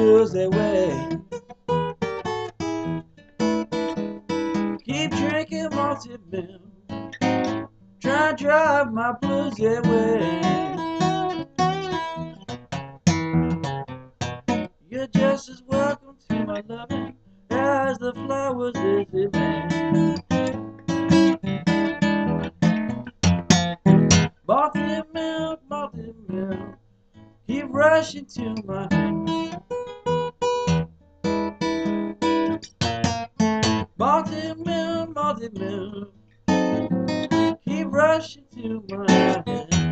blues away. Keep drinking malted milk, try and drive my blues away. You're just as welcome to my loving as the flowers is in man. Malted milk, keep rushing to my hand. Malted milk, keep rushing to my head.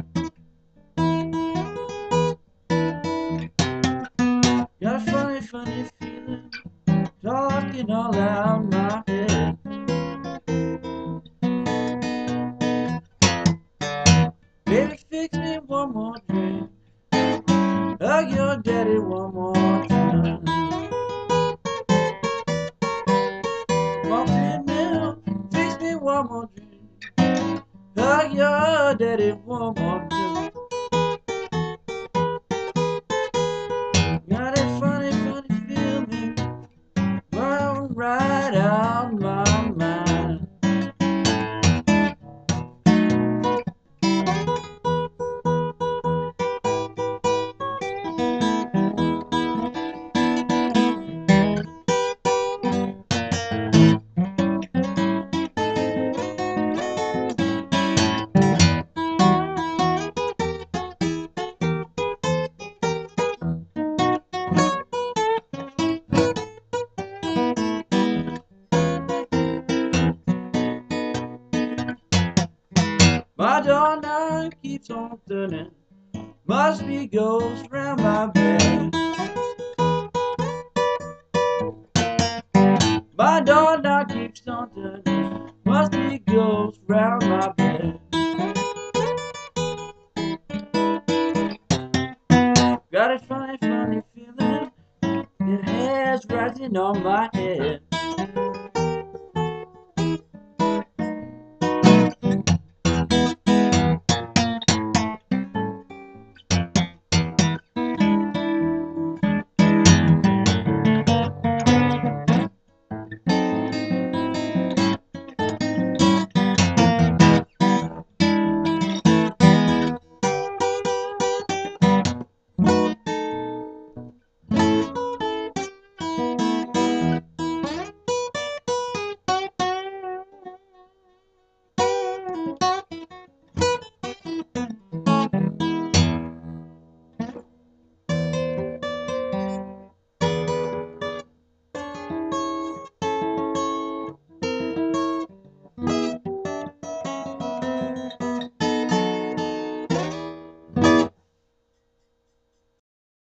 Got a funny, funny feeling, talking all out my head. Baby, fix me one more drink, hug your daddy one more time. Malted milk, fix me one more drink, hug your daddy one more time. Got a funny, funny feeling, right out my mind. My door knob keeps on turning, must be ghosts round my bed. My door knob keeps on turning, must be ghosts round my bed. Got a funny, funny feeling, your hair's rising on my head.